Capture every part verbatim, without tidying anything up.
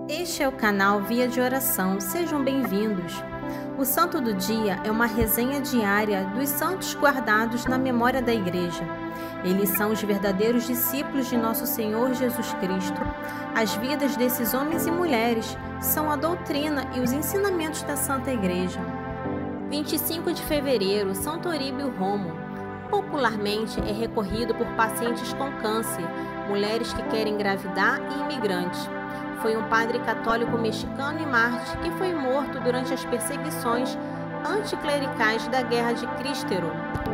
Este é o canal Via de Oração, sejam bem-vindos. O Santo do Dia é uma resenha diária dos santos guardados na memória da Igreja. Eles são os verdadeiros discípulos de nosso Senhor Jesus Cristo. As vidas desses homens e mulheres são a doutrina e os ensinamentos da Santa Igreja. vinte e cinco de fevereiro, São Toríbio Romo. Popularmente é recorrido por pacientes com câncer, mulheres que querem engravidar e imigrantes. Foi um padre católico mexicano e mártir que foi morto durante as perseguições anticlericais da Guerra de Cristero.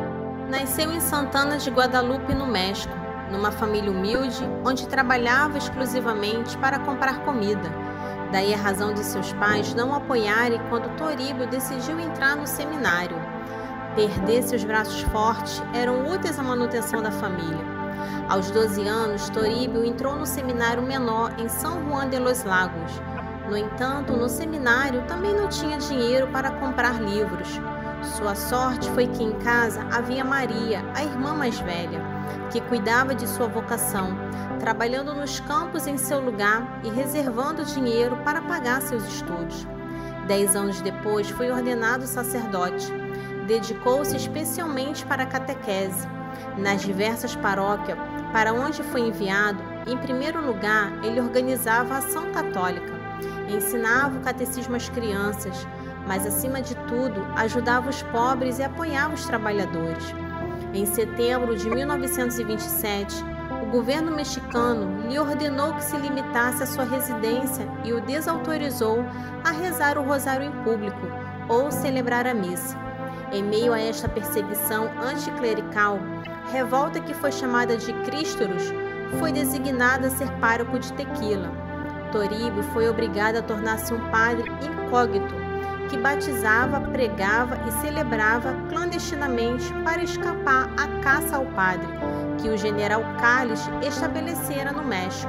Nasceu em Santana de Guadalupe, no México, numa família humilde, onde trabalhava exclusivamente para comprar comida. Daí a razão de seus pais não o apoiarem quando Toríbio decidiu entrar no seminário. Perder seus braços fortes eram úteis à manutenção da família. Aos doze anos, Toríbio entrou no seminário menor em São Juan de los Lagos. No entanto, no seminário também não tinha dinheiro para comprar livros. Sua sorte foi que em casa havia Maria, a irmã mais velha, que cuidava de sua vocação, trabalhando nos campos em seu lugar e reservando dinheiro para pagar seus estudos. Dez anos depois, foi ordenado sacerdote. Dedicou-se especialmente para a catequese. Nas diversas paróquias para onde foi enviado, em primeiro lugar, ele organizava a ação católica, ensinava o catecismo às crianças, mas, acima de tudo, ajudava os pobres e apoiava os trabalhadores. Em setembro de mil novecentos e vinte e sete, o governo mexicano lhe ordenou que se limitasse à sua residência e o desautorizou a rezar o rosário em público ou celebrar a missa. Em meio a esta perseguição anticlerical, revolta que foi chamada de Crísteros, foi designada a ser pároco de Tequila. Toríbio foi obrigado a tornar-se um padre incógnito, que batizava, pregava e celebrava clandestinamente para escapar à caça ao padre, que o general Calles estabelecera no México.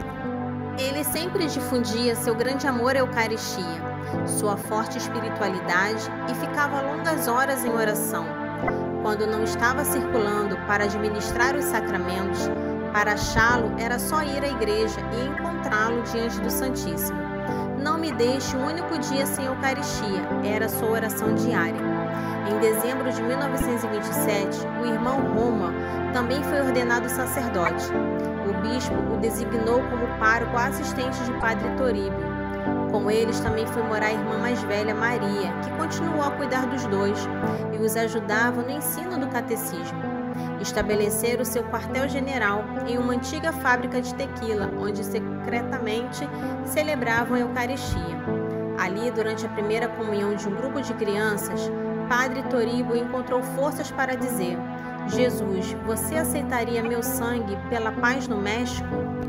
Ele sempre difundia seu grande amor à Eucaristia, sua forte espiritualidade e ficava longas horas em oração. Quando não estava circulando para administrar os sacramentos, para achá-lo era só ir à igreja e encontrá-lo diante do Santíssimo. Não me deixe um único dia sem Eucaristia, era sua oração diária. Em dezembro de mil novecentos e vinte e sete, o irmão Roma também foi ordenado sacerdote. O bispo o designou como pároco assistente de padre Toríbio. Com eles também foi morar a irmã mais velha, Maria, que continuou a cuidar dos dois e os ajudava no ensino do catecismo. Estabeleceram seu quartel-general em uma antiga fábrica de tequila, onde secretamente celebravam a Eucaristia. Ali, durante a primeira comunhão de um grupo de crianças, padre Toríbio encontrou forças para dizer: Jesus, você aceitaria meu sangue pela paz no México?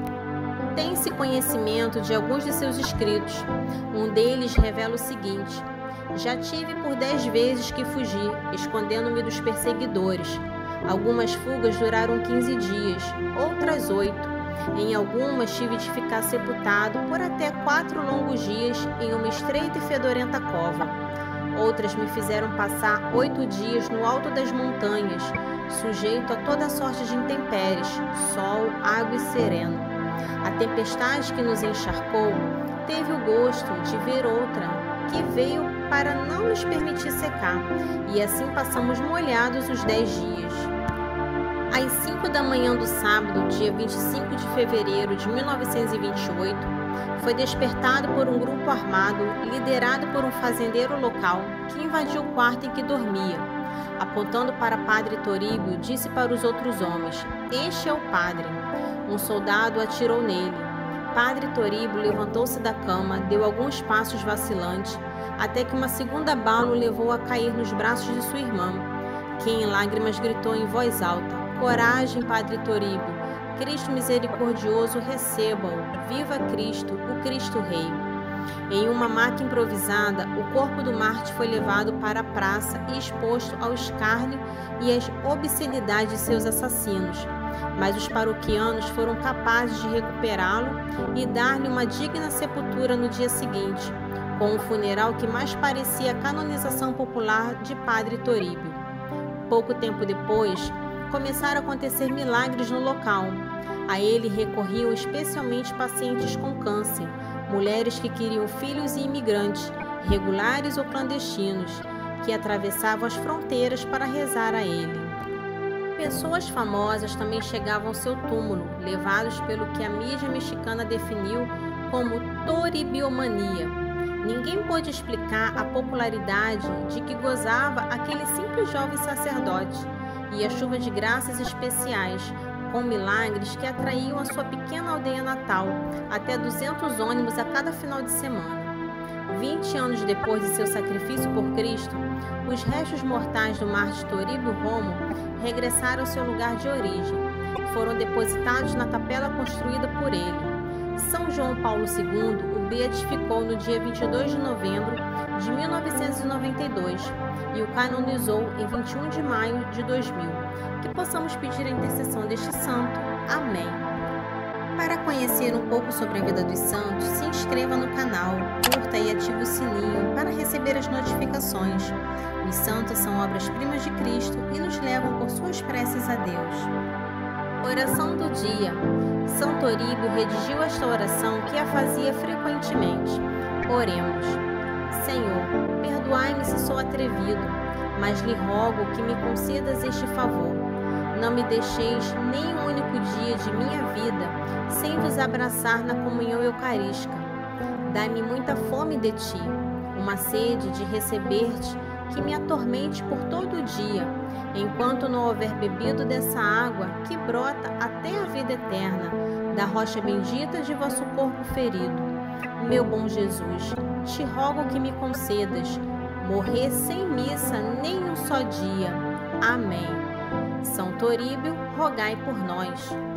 Tem-se conhecimento de alguns de seus escritos. Um deles revela o seguinte: já tive por dez vezes que fugir, escondendo-me dos perseguidores. Algumas fugas duraram quinze dias, outras oito. Em algumas tive de ficar sepultado por até quatro longos dias em uma estreita e fedorenta cova. Outras me fizeram passar oito dias no alto das montanhas, sujeito a toda sorte de intempéries, sol, água e sereno. A tempestade que nos encharcou teve o gosto de ver outra, que veio para não nos permitir secar, e assim passamos molhados os dez dias. Às cinco da manhã do sábado, dia vinte e cinco de fevereiro de mil novecentos e vinte e oito, foi despertado por um grupo armado, liderado por um fazendeiro local, que invadiu o quarto em que dormia. Apontando para padre Toríbio, disse para os outros homens: "Este é o padre." Um soldado atirou nele. Padre Toríbio levantou-se da cama, deu alguns passos vacilantes, até que uma segunda bala o levou a cair nos braços de sua irmã, que em lágrimas gritou em voz alta: "Coragem, padre Toríbio! Cristo misericordioso, receba-o! Viva Cristo, o Cristo Rei!" Em uma maca improvisada, o corpo do mártir foi levado para a praça e exposto ao escárnio e às obscenidades de seus assassinos. Mas os paroquianos foram capazes de recuperá-lo e dar-lhe uma digna sepultura no dia seguinte, com um funeral que mais parecia a canonização popular de padre Toríbio. Pouco tempo depois, começaram a acontecer milagres no local. A ele recorriam especialmente pacientes com câncer, mulheres que queriam filhos e imigrantes, regulares ou clandestinos, que atravessavam as fronteiras para rezar a ele. Pessoas famosas também chegavam ao seu túmulo, levados pelo que a mídia mexicana definiu como toribiomania. Ninguém pôde explicar a popularidade de que gozava aquele simples jovem sacerdote e a chuva de graças especiais, com milagres que atraíam a sua pequena aldeia natal, até duzentos ônibus a cada final de semana. Vinte anos depois de seu sacrifício por Cristo, os restos mortais do mártir Toribio Romo regressaram ao seu lugar de origem. Foram depositados na capela construída por ele. São João Paulo segundo o beatificou no dia vinte e dois de novembro de mil novecentos e noventa e dois e o canonizou em vinte e um de maio de dois mil. Que possamos pedir a intercessão deste santo. Amém. Para conhecer um pouco sobre a vida dos santos, se inscreva no canal, curta e ative o sininho para receber as notificações. Os santos são obras-primas de Cristo e nos levam por suas preces a Deus. Oração do dia. São Toribio redigiu esta oração que a fazia frequentemente. Oremos. Senhor, perdoai-me se sou atrevido, mas lhe rogo que me concedas este favor. Não me deixeis nem um único dia de minha vida sem vos abraçar na comunhão eucarística. Dai-me muita fome de ti, uma sede de receber-te que me atormente por todo o dia, enquanto não houver bebido dessa água que brota até a vida eterna, da rocha bendita de vosso corpo ferido. Meu bom Jesus, te rogo que me concedas morrer sem missa nem um só dia. Amém. São Toribio, rogai por nós.